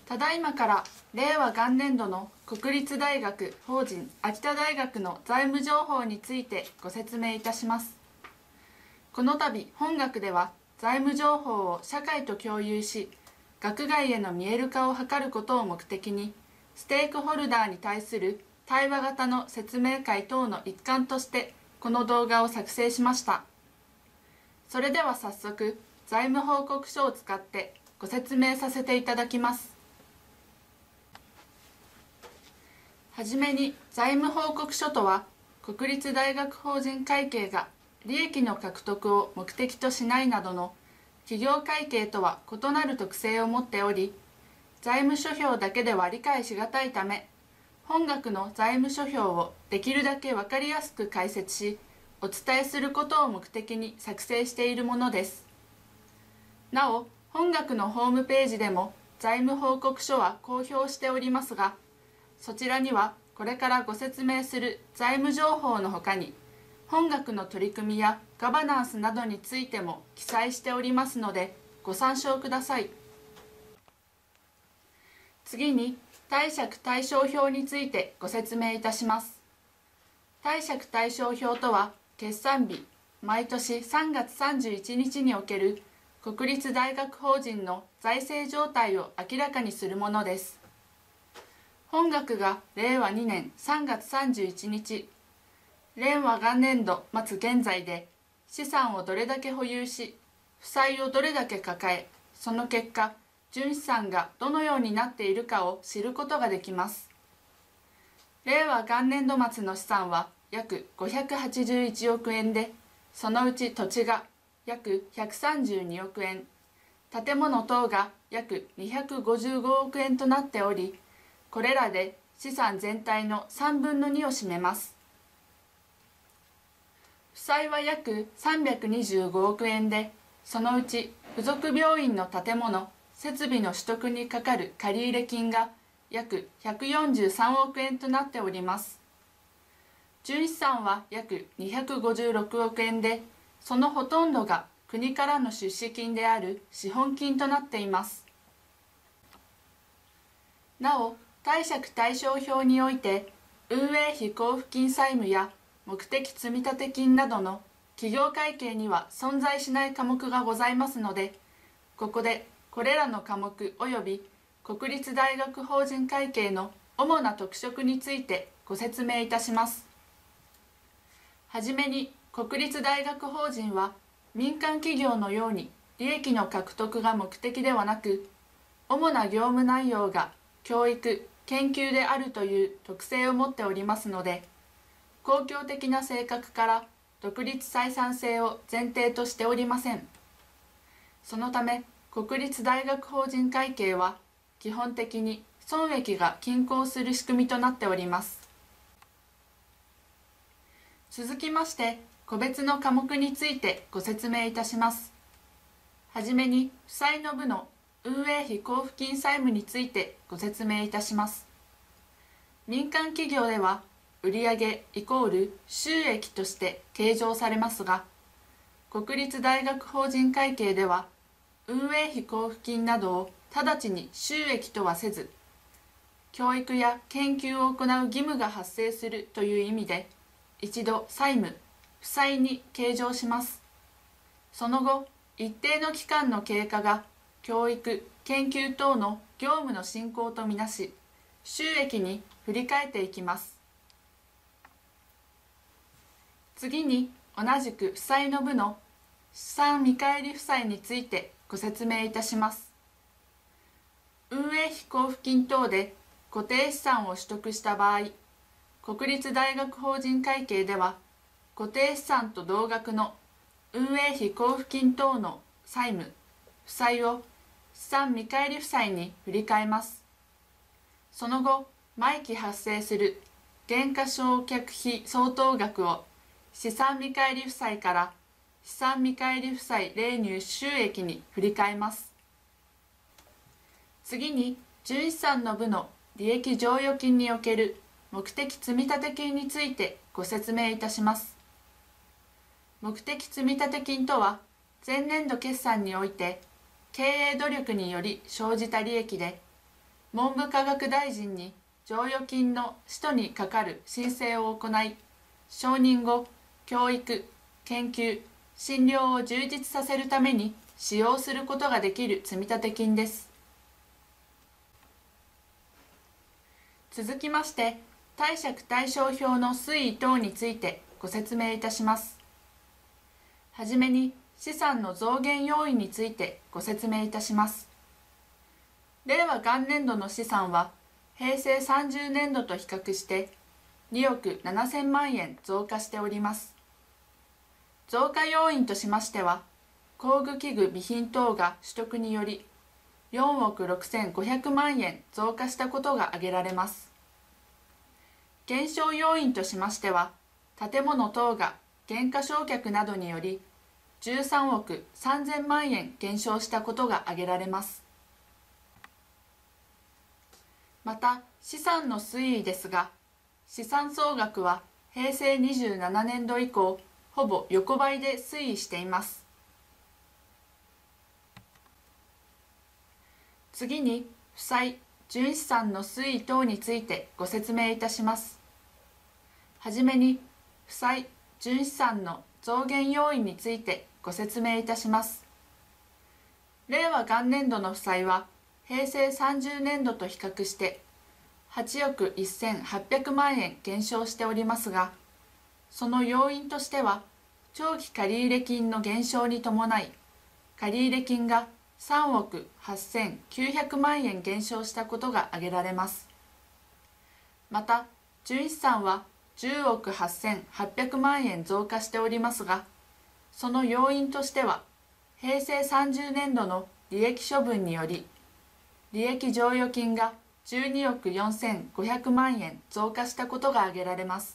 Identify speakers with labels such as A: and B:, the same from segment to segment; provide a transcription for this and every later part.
A: ただいまから令和元年度の国立大学法人秋田大学の財務情報についてご説明いたします。この度本学では財務情報を社会と共有し、学外への見える化を図ることを目的に、ステークホルダーに対する対話型の説明会等の一環としてこの動画を作成しました。それでは早速、財務報告書を使ってご説明させていただきます。はじめに、財務報告書とは、国立大学法人会計が利益の獲得を目的としないなどの企業会計とは異なる特性を持っており、財務諸表だけでは理解しがたいため、本学の財務諸表をできるだけわかりやすく解説し、お伝えすることを目的に作成しているものです。なお、本学のホームページでも財務報告書は公表しておりますが、そちらにはこれからご説明する財務情報のほかに、本学の取り組みやガバナンスなどについても記載しておりますので、ご参照ください。次に、貸借対照表についてご説明いたします。貸借対照表とは、決算日、毎年3月31日における国立大学法人の財政状態を明らかにするものです。本学が令和2年3月31日、令和元年度末現在で資産をどれだけ保有し、負債をどれだけ抱え、その結果、純資産がどのようになっているかを知ることができます。令和元年度末の資産は約581億円で、そのうち土地が約132億円、建物等が約255億円となっており、これらで資産全体の3分の2を占めます。負債は約325億円で、そのうち付属病院の建物、設備の取得にかかる借入金が約143億円となっております。純資産は約256億円で、そのほとんどが国からの出資金である資本金となっています。なお、貸借対照表において、運営費交付金債務や目的積立金などの企業会計には存在しない科目がございますので、ここでこれらの科目及び国立大学法人会計の主な特色についてご説明いたします。はじめに、国立大学法人は民間企業のように利益の獲得が目的ではなく、主な業務内容が教育・研究であるという特性を持っておりますので、公共的な性格から独立採算性を前提としておりません。そのため、国立大学法人会計は基本的に損益が均衡する仕組みとなっております。続きまして、個別の科目についてご説明いたします。はじめに、負債の部の運営費交付金債務についてご説明いたします。民間企業では、売上イコール収益として計上されますが、国立大学法人会計では、運営費交付金などを直ちに収益とはせず、教育や研究を行う義務が発生するという意味で、一度債務、負債に計上します。その後、一定の期間の経過が教育・研究等の業務の進行とみなし、収益に振り替えていきます。次に、同じく負債の部の資産見返り負債についてご説明いたします。運営費交付金等で固定資産を取得した場合、国立大学法人会計では、固定資産と同額の運営費交付金等の債務、負債を資産見返り負債に振り替えます。その後、毎期発生する減価償却費相当額を資産見返り負債から資産見返り負債例入収益に振り替えます。次に、純資産の部の利益剰余金における目的積立金についてご説明いたします。目的積立金とは、前年度決算において経営努力により生じた利益で、 文部科学大臣に剰余金の使途に係る申請を行い、承認後、教育、研究、診療を充実させるために使用することができる積立金です。続きまして、貸借対照表の推移等についてご説明いたします。はじめに資産の増減要因についてご説明いたします。令和元年度の資産は平成30年度と比較して2億7000万円増加しております。増加要因としましては、工具器具備品等が取得により4億6500万円増加したことが挙げられます。減少要因としましては、建物等が減価償却などにより13億3000万円減少したことが挙げられます。また、資産の推移ですが、資産総額は平成27年度以降、ほぼ横ばいで推移しています。次に、負債、純資産の推移等についてご説明いたします。はじめに、負債、純資産の増減要因についてご説明いたします。令和元年度の負債は平成30年度と比較して8億1800万円減少しておりますが、その要因としては長期借入金の減少に伴い借入金が3億8900万円減少したことが挙げられます。また、純資産は10億8800万円増加しておりますが、その要因としては平成30年度の利益処分により利益剰余金が12億4500万円増加したことが挙げられます。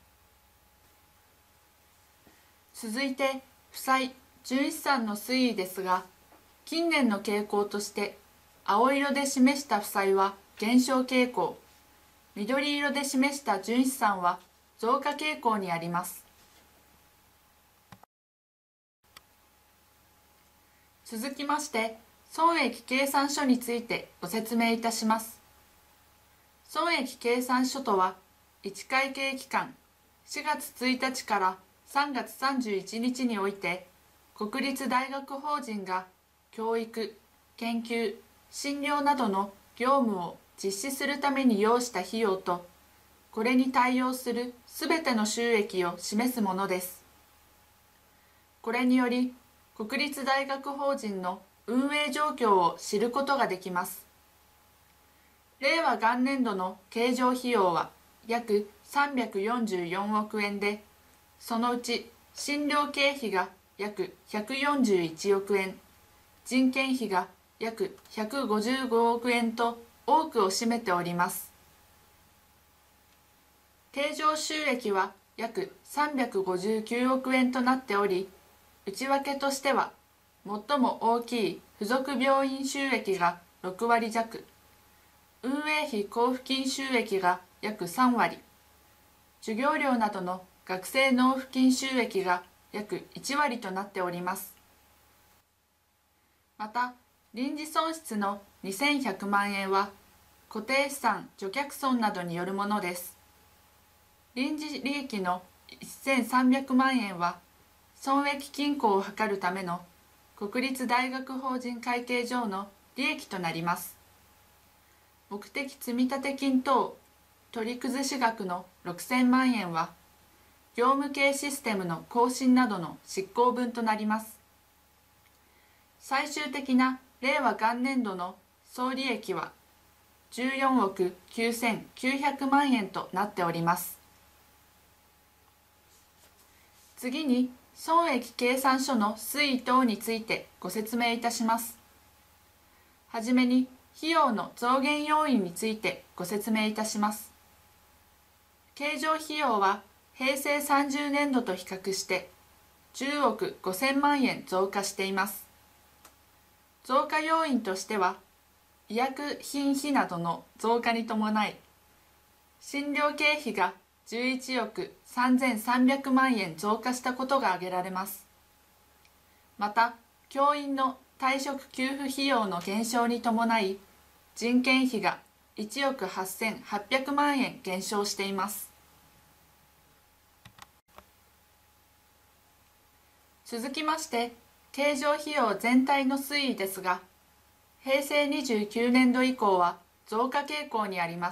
A: 続いて、負債、純資産の推移ですが、近年の傾向として青色で示した負債は減少傾向、緑色で示した純資産は増加傾向にあります。続きまして、損益計算書についてご説明いたします。損益計算書とは、1会計期間4月1日から3月31日において、国立大学法人が教育、研究、診療などの業務を実施するために要した費用と、これに対応するすべての収益を示すものです。これにより、国立大学法人の運営状況を知ることができます。令和元年度の経常費用は約344億円で、そのうち診療経費が約141億円、人件費が約155億円と多くを占めております。経常収益は約359億円となっており、内訳としては最も大きい付属病院収益が6割弱、運営費交付金収益が約3割、授業料などの学生納付金収益が約1割となっております。また、臨時損失の2100万円は固定資産除却損などによるものです。臨時利益の1300万円は損益均衡を図るための国立大学法人会計上の利益となります。目的積立金等取り崩し額の6000万円は業務系システムの更新などの執行分となります。最終的な令和元年度の総利益は14億9900万円となっております。次に、損益計算書の推移等についてご説明いたします。はじめに、費用の増減要因についてご説明いたします。経常費用は平成30年度と比較して10億5000万円増加しています。増加要因としては、医薬品費などの増加に伴い、診療経費が11億3300万円増加したことが挙げられます。また、教員の退職給付費用の減少に伴い、 人件費が1億8800万円減少しています。続きまして、経常費用全体の推移ですが、平成29年度以降は増加傾向にあります。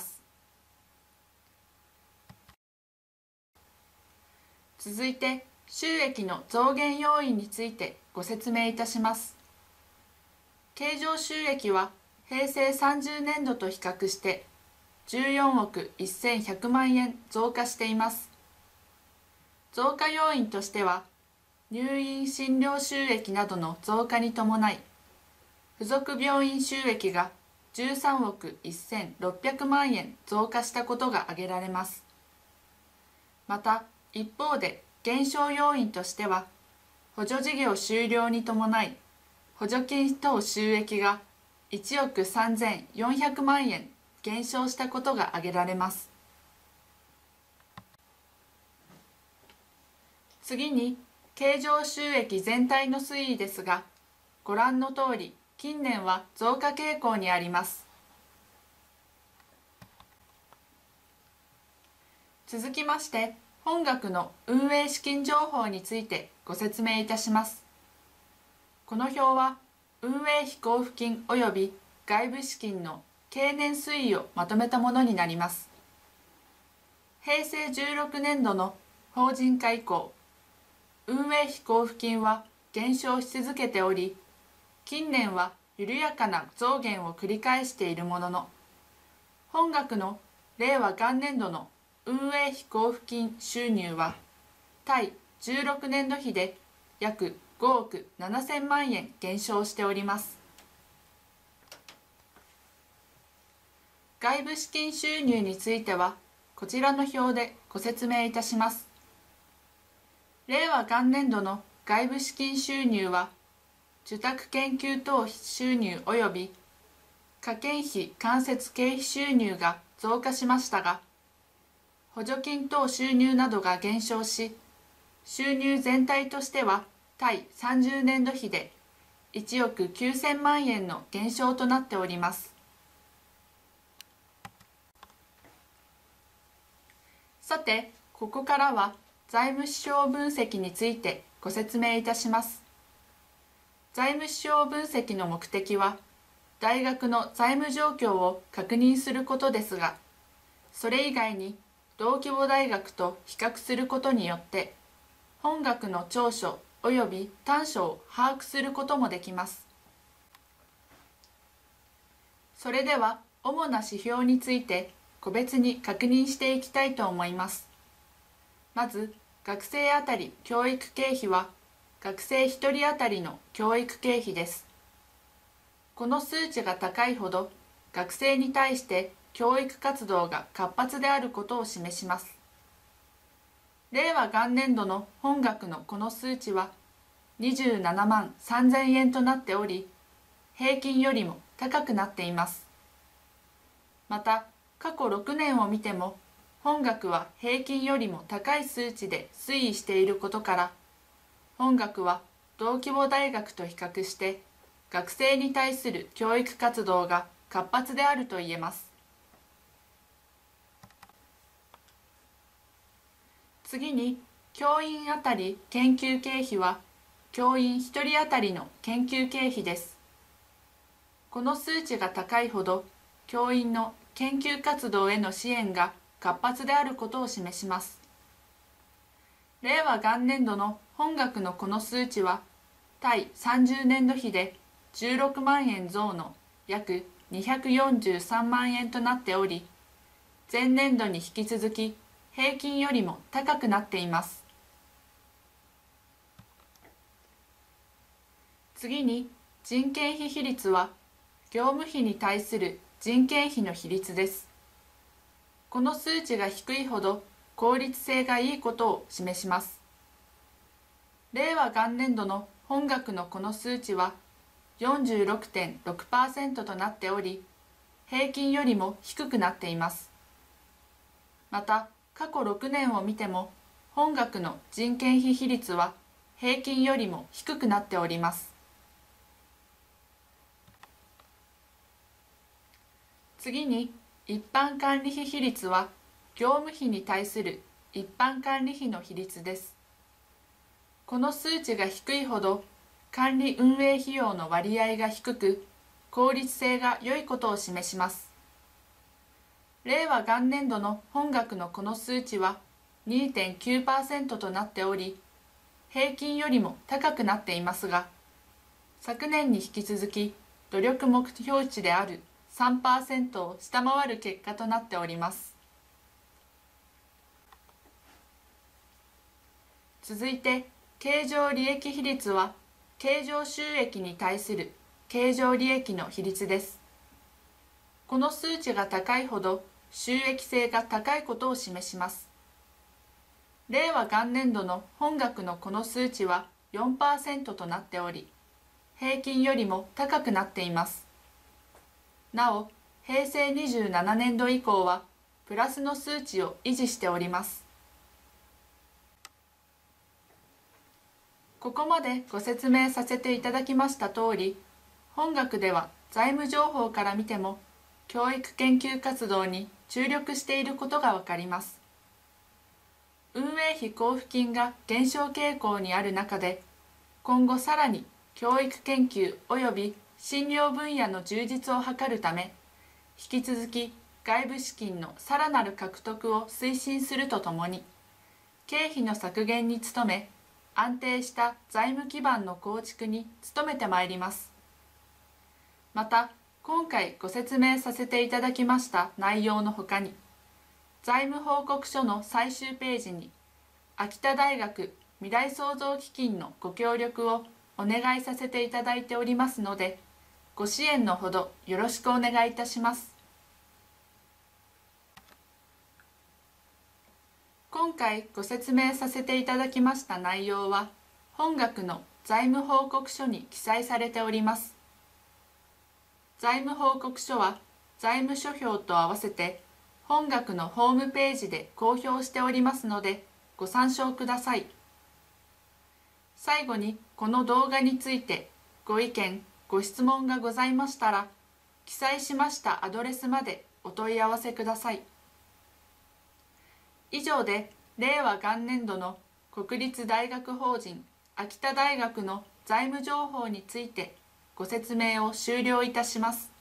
A: 続いて、収益の増減要因についてご説明いたします。経常収益は平成30年度と比較して14億1100万円増加しています。増加要因としては、入院診療収益などの増加に伴い、付属病院収益が13億1600万円増加したことが挙げられます。また、一方で減少要因としては、補助事業終了に伴い、補助金等収益が1億3400万円減少したことが挙げられます。次に、経常収益全体の推移ですが、ご覧の通り、近年は増加傾向にあります。続きまして、本学の運営資金情報についてご説明いたします。この表は、運営費交付金及び外部資金の経年推移をまとめたものになります。平成16年度の法人化以降、運営費交付金は減少し続けており、近年は緩やかな増減を繰り返しているものの、本学の令和元年度の運営費交付金収入は、対16年度比で約5億7000万円減少しております。外部資金収入については、こちらの表でご説明いたします。令和元年度の外部資金収入は、受託研究等収入及び科研費間接経費収入が増加しましたが、補助金等収入などが減少し、収入全体としては対30年度比で1億9000万円の減少となっております。さて、ここからは財務指標分析についてご説明いたします。財務指標分析の目的は、大学の財務状況を確認することですが、それ以外に同規模大学と比較することによって、本学の長所及び短所を把握することもできます。それでは、主な指標について個別に確認していきたいと思います。まず、学生あたり教育経費は、学生1人当たりの教育経費です。この数値が高いほど、学生に対して教育活動が活発であることを示します。令和元年度の本学のこの数値は27万3000円となっており、平均よりも高くなっています。また、過去6年を見ても、本学は平均よりも高い数値で推移していることから、本学は同規模大学と比較して学生に対する教育活動が活発であると言えます。次に、教員あたり研究経費は教員1人当たりの研究経費です。この数値が高いほど、教員の研究活動への支援が活発であることを示します。令和元年度の本学のこの数値は、対30年度比で16万円増の約243万円となっており、前年度に引き続き平均よりも高くなっています。次に、人件費比率は、業務費に対する人件費の比率です。この数値が低いほど効率性がいいことを示します。令和元年度の本学のこの数値は 46.6% となっており、平均よりも低くなっています。また、過去6年を見ても、本学の人件費比率は平均よりも低くなっております。 次に、一般管理費比率は、業務費に対する一般管理費の比率です。この数値が低いほど、管理運営費用の割合が低く、効率性が良いことを示します。令和元年度の本額のこの数値は 2.9% となっており、平均よりも高くなっていますが、昨年に引き続き努力目標値である 3% を下回る結果となっております。続いて、経常利益比率は、経常収益に対する経常利益の比率です。この数値が高いほど収益性が高いことを示します。令和元年度の本額のこの数値は 4% となっており、平均よりも高くなっています。なお、平成27年度以降はプラスの数値を維持しております。ここまでご説明させていただきました通り、本学では財務情報から見ても、教育研究活動に注力していることがわかります。運営費交付金が減少傾向にある中で、今後さらに教育研究及び診療分野の充実を図るため、引き続き外部資金のさらなる獲得を推進するとともに、経費の削減に努め、安定した財務基盤の構築に努めてまいります。また、今回ご説明させていただきました内容のほかに、財務報告書の最終ページに、秋田大学未来創造基金のご協力をお願いさせていただいておりますので、ご支援のほどよろしくお願いいたします。今回ご説明させていただきました内容は、本学の財務報告書に記載されております。財務報告書は、財務諸表と合わせて、本学のホームページで公表しておりますので、ご参照ください。最後に、この動画について、ご意見、ご質問がございましたら、記載しましたアドレスまでお問い合わせください。以上で、令和元年度の国立大学法人秋田大学の財務情報についてご説明を終了いたします。